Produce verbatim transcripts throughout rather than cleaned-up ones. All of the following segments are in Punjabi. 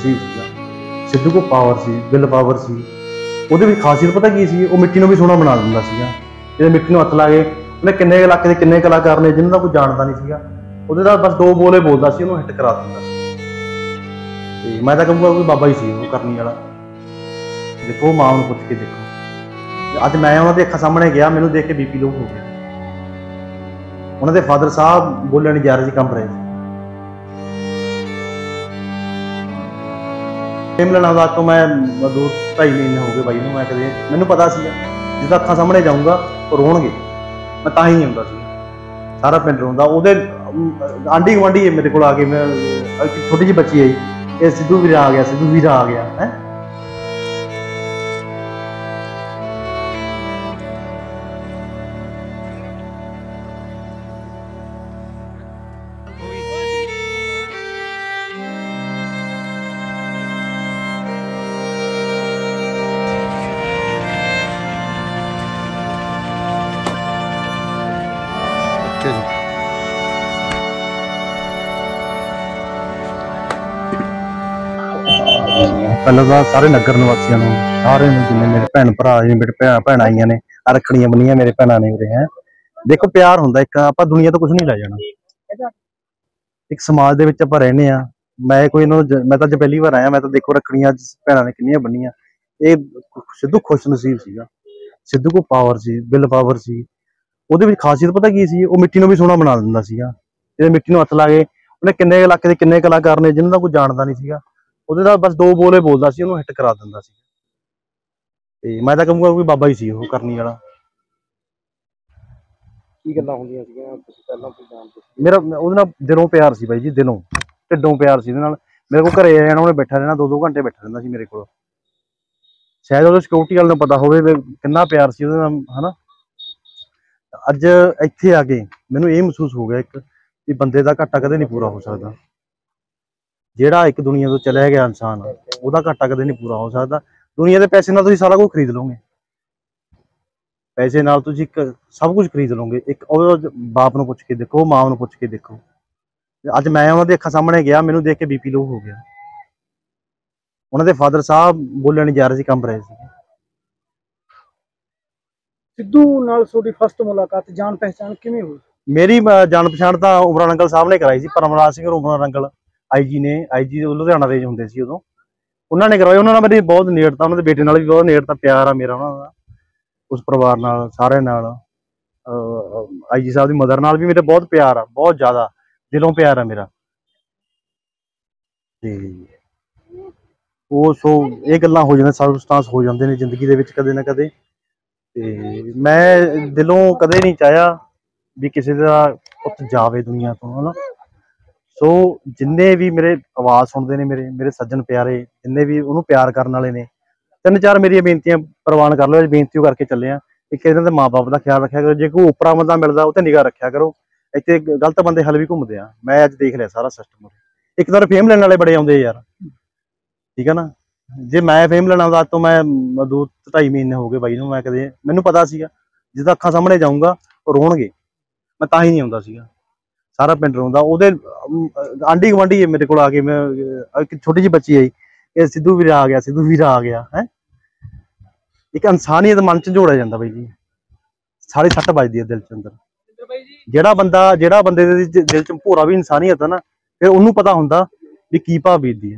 ਸੀ ਸੀਗਾ। ਸਿੱਧੂ ਕੋਲ ਪਾਵਰ ਸੀ, ਵਿਲ ਪਾਵਰ ਸੀ। ਉਹਦੇ ਵਿੱਚ ਖਾਸੀਅਤ ਪਤਾ ਕੀ ਸੀ, ਉਹ ਮਿੱਟੀ ਨੂੰ ਵੀ ਸੋਹਣਾ ਬਣਾ ਦਿੰਦਾ ਸੀਗਾ। ਜੇ ਮਿੱਟੀ ਨੂੰ ਹੱਥ ਲਾ ਕੇ ਉਹਨੇ ਕਿੰਨੇ ਇਲਾਕੇ ਦੇ ਕਿੰਨੇ ਕਲਾਕਾਰ ਨੇ ਜਿਹਨਾਂ ਦਾ ਕੋਈ ਜਾਣਦਾ ਨਹੀਂ ਸੀਗਾ, ਉਹਦੇ ਨਾਲ ਬਸ ਦੋ ਬੋਲੇ ਬੋਲਦਾ ਸੀ, ਉਹਨੂੰ ਹਿੱਟ ਕਰਾ ਦਿੰਦਾ ਸੀ। ਤੇ ਮੈਂ ਤਾਂ ਕਹੂੰਗਾ ਕੋਈ ਬਾਬਾ ਹੀ ਸੀ ਉਹ ਕਰਨੀ ਵਾਲਾ। ਦੇਖੋ ਮਾਂ ਨੂੰ ਪੁੱਛ ਕੇ ਦੇਖੋ, ਅੱਜ ਮੈਂ ਉਹਨਾਂ ਦੇ ਅੱਖਾਂ ਸਾਹਮਣੇ ਗਿਆ, ਮੈਨੂੰ ਦੇਖ ਕੇ ਬੀਪੀ ਲੋ ਹੋ ਗਿਆ। ਉਹਨਾਂ ਦੇ ਫਾਦਰ ਸਾਹਿਬ ਬੋਲਣ ਨਹੀਂ ਜਾ ਰਹੇ ਸੀ, ਕੰਬ ਰਹੇ ਸੀ। ਫੇਮ ਦਾ ਤੋਂ ਮੈਂ ਦੋ ਢਾਈ ਮਹੀਨੇ ਹੋ ਗਏ ਬਾਈ ਨੂੰ। ਮੈਂ ਕਦੇ ਮੈਨੂੰ ਪਤਾ ਸੀਗਾ ਜਿੱਦਾਂ ਅੱਖਾਂ ਸਾਹਮਣੇ ਜਾਊਂਗਾ ਉਹ ਰੋਣਗੇ, ਮੈਂ ਤਾਂ ਹੀ ਨਹੀਂ ਆਉਂਦਾ ਸੀ। ਸਾਰਾ ਪਿੰਡ ਰੋਂਦਾ। ਉਹਦੇ ਆਂਢੀ ਗੁਆਂਢੀ ਮੇਰੇ ਕੋਲ ਆ ਕੇ, ਮੈਂ ਛੋਟੀ ਜਿਹੀ ਬੱਚੀ ਆਈ, ਇਹ ਸਿੱਧੂ ਵੀਰਾ ਆ ਗਿਆ, ਸਿੱਧੂ ਵੀਰਾ ਆ ਗਿਆ ਹੈ। ਪਹਿਲਾਂ ਤਾਂ ਸਾਰੇ ਨਗਰ ਨਿਵਾਸੀਆਂ ਨੂੰ, ਸਾਰੇ ਨੂੰ, ਜਿੰਨੇ ਮੇਰੇ ਭੈਣ ਭਰਾ ਜੀ, ਮੇਰੇ ਭੈਣ ਭੈਣਾਂ ਆਈਆਂ ਨੇ, ਰੱਖੜੀਆਂ ਬੰਨੀਆਂ ਮੇਰੇ ਭੈਣਾਂ ਨੇ ਉਰੇ ਹੈ। ਦੇਖੋ ਪਿਆਰ ਹੁੰਦਾ ਇੱਕ, ਆਪਾਂ ਦੁਨੀਆ ਤੋਂ ਕੁਝ ਨਹੀਂ ਲੈ ਜਾਣਾ। ਇੱਕ ਸਮਾਜ ਦੇ ਵਿੱਚ ਆਪਾਂ ਰਹਿੰਦੇ ਆ। ਮੈਂ ਕੋਈ ਇਹਨਾਂ ਨੂੰ, ਮੈਂ ਤਾਂ ਅੱਜ ਪਹਿਲੀ ਵਾਰ ਆਇਆ, ਮੈਂ ਤਾਂ ਦੇਖੋ ਰੱਖੜੀਆਂ ਭੈਣਾਂ ਨੇ ਕਿੰਨੀਆਂ ਬੰਨੀਆਂ। ਇਹ ਸਿੱਧੂ ਖੁਸ਼ ਨਸੀਬ ਸੀਗਾ। ਸਿੱਧੂ ਕੋਲ ਪਾਵਰ ਸੀ, ਵਿਲ ਪਾਵਰ ਸੀ। ਉਹਦੇ ਵਿੱਚ ਖਾਸੀਅਤ ਪਤਾ ਕੀ ਸੀ, ਉਹ ਮਿੱਟੀ ਨੂੰ ਵੀ ਸੋਹਣਾ ਬਣਾ ਦਿੰਦਾ ਸੀਗਾ। ਜੇ ਮਿੱਟੀ ਨੂੰ ਹੱਥ ਲਾ ਕੇ ਉਹਨੇ ਕਿੰਨੇ ਇਲਾਕੇ ਦੇ ਕਿੰਨੇ ਕਲਾਕਾਰ ਨੇ ਜਿਹਨਾਂ ਦਾ ਕੋਈ ਜਾਣਦਾ ਨਹੀਂ ਸੀਗਾ, ਉਹਦੇ ਨਾਲ ਬਸ ਦੋ ਬੋਲੇ ਬੋਲਦਾ ਸੀ, ਉਹਨੂੰ ਹਿੱਟ ਕਰਾ ਦਿੰਦਾ ਸੀ। ਤੇ ਮੈਂ ਤਾਂ ਕਹੂੰਗਾ ਕੋਈ ਬਾਬਾ ਹੀ ਸੀ ਉਹ ਕਰਨੀ ਵਾਲਾ। ਕੀ ਗੱਲਾਂ ਹੁੰਦੀਆਂ ਸੀਗੀਆਂ ਤੁਸੀਂ ਪਹਿਲਾਂ ਤੋਂ ਜਾਣਦੇ ਸੀ? ਮੇਰਾ ਉਹਦੇ ਨਾਲ ਦਿਲੋਂ ਪਿਆਰ ਸੀ ਬਾਈ ਜੀ, ਦਿਲੋਂ ਢਿੱਡੋਂ ਪਿਆਰ ਸੀ ਉਹਦੇ ਨਾਲ। ਮੇਰੇ ਕੋਲ ਘਰੇ ਆ ਜਾਣਾ, ਉਹਨੇ ਬੈਠਾ ਰਹਿਣਾ, ਦੋ ਦੋ ਘੰਟੇ ਬੈਠਾ ਰਹਿੰਦਾ ਸੀ ਮੇਰੇ ਕੋਲ। ਸ਼ਾਇਦ ਉਹਦੇ ਸਿਕਿਉਰਿਟੀ ਵਾਲੇ ਨੂੰ ਪਤਾ ਹੋਵੇ ਵੀ ਕਿੰਨਾ ਪਿਆਰ ਸੀ ਉਹਦੇ ਨਾਲ, ਹਨਾ। ਅੱਜ ਇੱਥੇ ਆ ਕੇ ਮੈਨੂੰ ਇਹ ਮਹਿਸੂਸ ਹੋ ਗਿਆ ਇੱਕ, ਵੀ ਬੰਦੇ ਦਾ ਘਾਟਾ ਕਦੇ ਨਹੀਂ ਪੂਰਾ ਹੋ ਸਕਦਾ। ਜਿਹੜਾ ਇੱਕ ਦੁਨੀਆ ਤੋਂ ਚਲਿਆ ਗਿਆ ਇਨਸਾਨ, ਉਹਦਾ ਘਾਟਾ ਕਦੇ ਨਹੀਂ ਪੂਰਾ ਹੋ ਸਕਦਾ। ਦੁਨੀਆ ਦੇ ਪੈਸੇ ਨਾਲ ਤੁਸੀਂ ਸਾਰਾ ਕੁਝ ਖਰੀਦ ਲਓਗੇ, ਪੈਸੇ ਨਾਲ ਤੁਸੀਂ ਇੱਕ ਸਭ ਕੁਝ ਖਰੀਦ ਲਓਗੇ। ਇੱਕ ਉਹ ਬਾਪ ਨੂੰ ਪੁੱਛ ਕੇ ਦੇਖੋ, ਮਾਂ ਨੂੰ ਪੁੱਛ ਕੇ ਦੇਖੋ। ਅੱਜ ਮੈਂ ਉਹਨਾਂ ਦੇ ਅੱਖਾਂ ਸਾਹਮਣੇ ਗਿਆ, ਮੈਨੂੰ ਦੇਖ ਕੇ ਬੀਪੀ ਲੋ ਹੋ ਗਿਆ। ਉਹਨਾਂ ਦੇ ਫਾਦਰ ਸਾਹਿਬ ਬੋਲਣ ਨਹੀਂ ਜਾ ਰਹੇ ਸੀ, ਕੰਬ ਰਹੇ ਸੀ। ਸਿੱਧੂ ਨਾਲ ਤੁਹਾਡੀ ਫਸਟ ਮੁਲਾਕਾਤ, ਜਾਣ ਪਹਿਚਾਣ ਕਿਵੇਂ ਹੋਈ? ਮੇਰੀ ਜਾਣ ਪਛਾਣ ਤਾਂ ਉਮਰਾਂ ਨੰਗਲ ਸਾਹਿਬ ਨੇ ਕਰਾਈ ਸੀ, ਪਰਮਰਾਜ ਸਿੰਘ ਉਮਰਾਂ ਨੰਗਲ ਆਈ ਜੀ ਨੇ। ਆਈ ਜੀ ਲੁਧਿਆਣਾ ਦੇ ਹੁੰਦੇ ਸੀ ਉਦੋਂ, ਉਹਨਾਂ ਨੇ ਕਰਵਾਈ। ਉਹਨਾਂ ਨਾਲ ਮੇਰੀ ਬਹੁਤ ਨੇੜਤਾ, ਉਹਨਾਂ ਦੇ ਬੇਟੇ ਨਾਲ ਵੀ ਬਹੁਤ ਨੇੜਤਾ ਪਿਆਰ ਆ ਮੇਰਾ ਉਹਨਾਂ ਦਾ, ਉਸ ਪਰਿਵਾਰ ਨਾਲ, ਸਾਰਿਆਂ ਨਾਲ। ਆਈ ਜੀ ਸਾਹਿਬ ਦੀ ਮਦਰ ਨਾਲ ਵੀ ਮੇਰੇ ਬਹੁਤ ਪਿਆਰ ਆ, ਬਹੁਤ ਜ਼ਿਆਦਾ ਦਿਲੋਂ ਪਿਆਰ ਆ ਮੇਰਾ। ਤੇ ਉਹ ਸੋ ਇਹ ਗੱਲਾਂ ਹੋ ਜਾਂਦੀਆਂ, ਸਰਕਮਸਟੈਂਸ ਹੋ ਜਾਂਦੇ ਨੇ ਜ਼ਿੰਦਗੀ ਦੇ ਵਿੱਚ ਕਦੇ ਨਾ ਕਦੇ। ਤੇ ਮੈਂ ਦਿਲੋਂ ਕਦੇ ਨਹੀਂ ਚਾਹਿਆ ਵੀ ਕਿਸੇ ਦਾ ਪੁੱਤ ਜਾਵੇ ਦੁਨੀਆ ਤੋਂ, ਹਨਾ। ਸੋ ਜਿੰਨੇ ਵੀ ਮੇਰੇ ਆਵਾਜ਼ ਸੁਣਦੇ ਨੇ, ਮੇਰੇ ਮੇਰੇ ਸੱਜਣ ਪਿਆਰੇ, ਜਿੰਨੇ ਵੀ ਉਹਨੂੰ ਪਿਆਰ ਕਰਨ ਵਾਲੇ ਨੇ, ਤਿੰਨ ਚਾਰ ਮੇਰੀਆਂ ਬੇਨਤੀਆਂ ਪ੍ਰਵਾਨ ਕਰ ਲਓ। ਬੇਨਤੀ ਉਹ ਕਰਕੇ ਚੱਲੇ ਆ, ਇੱਕ ਇਹਨਾਂ ਦੇ ਮਾਂ ਬਾਪ ਦਾ ਖਿਆਲ ਰੱਖਿਆ ਕਰੋ। ਜੇ ਕੋਈ ਉਪਰਾ ਬੰਦਾ ਮਿਲਦਾ ਉਹ ਤੇ ਨਿਗਾਹ ਰੱਖਿਆ ਕਰੋ। ਇੱਥੇ ਗਲਤ ਬੰਦੇ ਹਲੇ ਵੀ ਘੁੰਮਦੇ ਆ, ਮੈਂ ਅੱਜ ਦੇਖ ਲਿਆ ਸਾਰਾ ਸਿਸਟਮ। ਇੱਕ ਤਾਂ ਫੇਮ ਲੈਣ ਵਾਲੇ ਬੜੇ ਆਉਂਦੇ ਯਾਰ, ਠੀਕ ਹੈ ਨਾ। ਜੇ ਮੈਂ ਫੇਮ ਲੈਣਾ ਆਉਂਦਾ, ਅੱਜ ਤੋਂ ਮੈਂ ਦੋ ਢਾਈ ਮਹੀਨੇ ਹੋ ਗਏ ਬਾਈ ਨੂੰ। ਮੈਂ ਕਦੇ ਮੈਨੂੰ ਪਤਾ ਸੀਗਾ ਜਿੱਦਾਂ ਅੱਖਾਂ ਸਾਹਮਣੇ ਜਾਊਂਗਾ ਉਹ ਰੋਣਗੇ, ਮੈਂ ਤਾਂ ਹੀ ਨਹੀਂ ਆਉਂਦਾ ਸੀਗਾ। ਸਾਰਾ ਪਿੰਡ ਰੋਂਦਾ। ਉਹਦੇ ਆਂਢੀ ਗੁਆਂਢੀ ਮੇਰੇ ਕੋਲ ਆ ਕੇ, ਮੈਂ ਛੋਟੀ ਜਿਹੀ ਬੱਚੀ ਆਈ, ਇਹ ਸਿੱਧੂ ਵੀਰਾ ਆ ਗਿਆ, ਸਿੱਧੂ ਵੀਰਾ ਆ ਗਿਆ ਹੈ। ਇੱਕ ਇਨਸਾਨੀਅਤ ਮਨ ਚ ਝੋੜਿਆ ਜਾਂਦਾ ਬਾਈ ਜੀ, ਸਾਰੀ ਸੱਟ ਵੱਜਦੀ ਹੈ ਦਿਲ ਚ ਅੰਦਰ। ਜਿਹੜਾ ਬੰਦਾ ਜਿਹੜਾ ਬੰਦੇ ਦੇ ਦਿਲ ਚ ਭੋਰਾ ਵੀ ਇਨਸਾਨੀਅਤ ਹੈ ਨਾ, ਫਿਰ ਉਹਨੂੰ ਪਤਾ ਹੁੰਦਾ ਵੀ ਕੀ ਭਾਵ ਬੀਤਦੀ ਹੈ।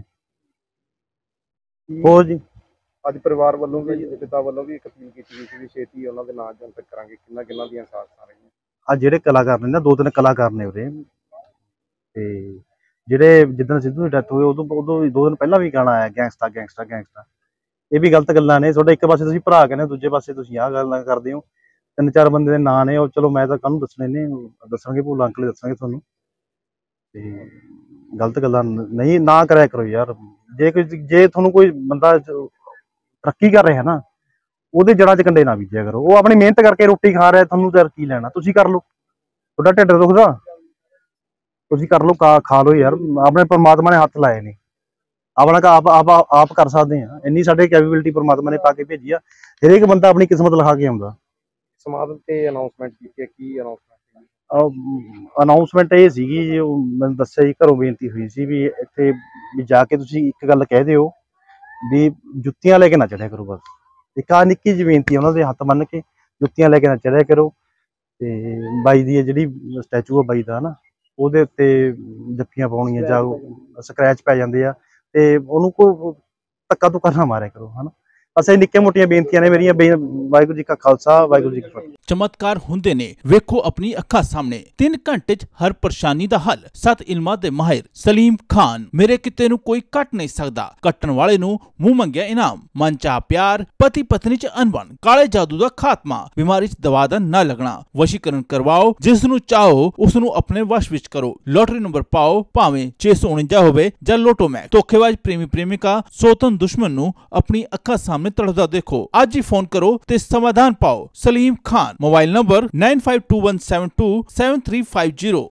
ਹੋਰ ਜੀ, ਅੱਜ ਪਰਿਵਾਰ ਵੱਲੋਂ ਵੀ, ਪਿਤਾ ਵੱਲੋਂ ਵੀ ਇੱਕ ਅਪੀਲ ਕੀਤੀ ਗਈ ਸੀ ਵੀ ਛੇਤੀ ਉਹਨਾਂ ਦੇ ਨਾਂ ਜਨਤਕ ਕਰਾਂਗੇ। ਕਿੰਨਾ ਕਿੰਨਾ ਦੀਆਂ ਸਾਥਾਂ ਰਹੀਆਂ ਆ ਜਿਹੜੇ ਕਲਾਕਾਰ ਨੇ ਨਾ, ਦੋ ਤਿੰਨ ਕਲਾਕਾਰ ਨੇ ਉਰੇ, ਤੇ ਜਿਹੜੇ ਜਿੱਦਣ ਸਿੱਧੂ ਦੀ ਡੈਥ ਹੋਈ ਉਦੋਂ ਉਦੋਂ ਦੋ ਦਿਨ ਪਹਿਲਾਂ ਵੀ ਗਾਣਾ ਆਇਆ, ਗੈਂਗਸਟਾ ਗੈਂਗਸਟਾ ਗੈਂਗਸਟਾ। ਇਹ ਵੀ ਗਲਤ ਗੱਲਾਂ ਨੇ। ਤੁਹਾਡੇ ਇੱਕ ਪਾਸੇ ਤੁਸੀਂ ਭਰਾ ਕਹਿੰਦੇ, ਦੂਜੇ ਪਾਸੇ ਤੁਸੀਂ ਆਹ ਗੱਲਾਂ ਕਰਦੇ ਹੋ। ਤਿੰਨ ਚਾਰ ਬੰਦੇ ਦੇ ਨਾਂ ਨੇ, ਉਹ ਚਲੋ ਮੈਂ ਤਾਂ ਕਾਹਨੂੰ ਦੱਸਣੇ ਨੇ, ਦੱਸਣਗੇ ਭੂਲਾ ਅੰਕਲ ਦੱਸਣਗੇ ਤੁਹਾਨੂੰ। ਤੇ ਗਲਤ ਗੱਲਾਂ ਨਹੀਂ ਨਾ ਕਰਿਆ ਕਰੋ ਯਾਰ। ਜੇ ਕੋਈ ਜੇ ਤੁਹਾਨੂੰ ਕੋਈ ਬੰਦਾ ਤਰੱਕੀ ਕਰ ਰਿਹਾ ਨਾ, ਉਹਦੇ ਜੜ੍ਹਾਂ ਚ ਕੰਡੇ ਨਾ ਬੀਜਿਆ ਕਰੋ। ਉਹ ਆਪਣੀ ਮਿਹਨਤ ਕਰਕੇ ਰੋਟੀ ਖਾ ਰਿਹਾ, ਤੁਹਾਨੂੰ ਤਾਂ ਕੀ ਲੈਣਾ। ਤੁਸੀਂ ਕਰ ਲਓ, ਤੁਹਾਡਾ ਢਿੱਡ ਦੁਖਦਾ, ਤੁਸੀਂ ਕਰ ਲਓ, ਖਾ ਖਾ ਲਓ ਯਾਰ। ਆਪਣੇ ਪਰਮਾਤਮਾ ਨੇ ਹੱਥ ਲਾਏ ਨੇ, ਆਪਣਾ ਆਪ ਆਪ ਆਪ ਕਰ ਸਕਦੇ ਆ। ਇੰਨੀ ਸਾਡੇ ਕੈਪੇਬਿਲਿਟੀ ਪਰਮਾਤਮਾ ਨੇ ਪਾ ਕੇ ਭੇਜੀ ਆ। ਹਰੇਕ ਬੰਦਾ ਆਪਣੀ ਕਿਸਮਤ ਲਿਖਾ ਕੇ ਆਉਂਦਾ। ਸਮਾਗਮ ਤੇ ਅਨਾਉਂਸਮੈਂਟ ਕੀਤੀ ਹੈ, ਕੀ ਅਨਾਉਂਸਮੈਂਟ? ਅਨਾਉਂਸਮੈਂਟ ਇਹ ਸੀਗੀ ਜੀ, ਮੈਨੂੰ ਦੱਸਿਆ ਜੀ, ਘਰੋਂ ਬੇਨਤੀ ਹੋਈ ਸੀ ਵੀ ਇੱਥੇ ਵੀ ਜਾ ਕੇ ਤੁਸੀਂ ਇੱਕ ਗੱਲ ਕਹਿ ਦਿਓ ਵੀ ਜੁੱਤੀਆਂ ਲੈ ਕੇ ਨਾ ਚੜਿਆ ਕਰੋ, ਬਸ ਇੱਕ ਆ ਨਿੱਕੀ ਜਿਹੀ ਬੇਨਤੀ ਆ ਉਹਨਾਂ ਦੇ ਹੱਥ ਬੰਨ੍ਹ ਕੇ, ਜੁੱਤੀਆਂ ਲੈ ਕੇ ਨਾ ਚੜਿਆ ਕਰੋ। ਤੇ ਬਾਈ ਦੀ ਜਿਹੜੀ ਸਟੈਚੂ ਆ ਬਾਈ ਦਾ ਨਾ, ਉਹਦੇ ਉੱਤੇ ਜੱਫੀਆਂ ਪਾਉਣੀਆਂ ਜਾਂ ਸਕ੍ਰੈਚ ਪੈ ਜਾਂਦੇ ਆ ਤੇ ਉਹਨੂੰ ਕੋਈ ਧੱਕਾ ਧੁੱਕਾ ਨਾ ਮਾਰਿਆ ਕਰੋ, ਹਨਾ। ਬਸ ਇਹ ਨਿੱਕੀਆਂ ਮੋਟੀਆਂ ਬੇਨਤੀਆਂ ਨੇ ਮੇਰੀਆਂ। ਵਾਹਿਗੁਰੂ ਜੀ ਕਾ ਖਾਲਸਾ, ਵਾਹਿਗੁਰੂ ਜੀ ਕੀ ਫਤਿਹ। ਚਮਤਕਾਰ ਹੁੰਦੇ ਨੇ, ਵੇਖੋ ਆਪਣੀ ਅੱਖਾਂ ਸਾਹਮਣੇ। ਤਿੰਨ ਘੰਟੇ 'ਚ ਹਰ ਪਰੇਸ਼ਾਨੀ ਦਾ ਹੱਲ। ਸੱਤ ਇਲਮਾਂ ਦੇ ਮਾਹਿਰ ਸਲੀਮ ਖਾਨ। ਮੇਰੇ ਕਿਤੇ ਨੂੰ ਕੋਈ ਕੱਟ ਨਹੀਂ ਸਕਦਾ, ਕੱਟਣ ਵਾਲੇ ਨੂੰ ਮੂੰਹ ਮੰਗਿਆ ਇਨਾਮ। ਮਨ ਚਾਹ ਪਿਆਰ, ਪਤੀ ਪਤਨੀ 'ਚ ਅਣਬਣ, ਕਾਲੇ ਜਾਦੂ ਦਾ ਖਾਤਮਾ, ਬਿਮਾਰੀ 'ਚ ਦਵਾ ਦਾ ਨਾ ਲੱਗਣਾ। ਵਸ਼ੀਕਰਨ ਕਰਵਾਓ, ਜਿਸ ਨੂੰ ਚਾਹੋ ਉਸ ਨੂੰ ਆਪਣੇ ਵਸ਼ ਵਿੱਚ ਕਰੋ। ਲੋਟਰੀ ਨੰਬਰ ਪਾਓ, ਭਾਵੇਂ ਛੇ ਸੌ ਉਣੰਜਾ ਹੋਵੇ ਜਾਂ ਲੋਟੋ ਮੈਚ। ਧੋਖੇਬਾਜ਼ ਪ੍ਰੇਮੀ ਪ੍ਰੇਮਿਕਾ, ਸੋਤਨ ਦੁਸ਼ਮਣ ਨੂੰ ਆਪਣੀ ਅੱਖਾਂ ਸਾਹਮਣੇ ਤੜਫਦਾ ਦੇਖੋ। ਅੱਜ ਹੀ ਫੋਨ ਕਰੋ ਤੇ ਸਮਾਧਾਨ ਪਾਓ। Salim Khan. Mobile number nine five two one seven two seven three five zero.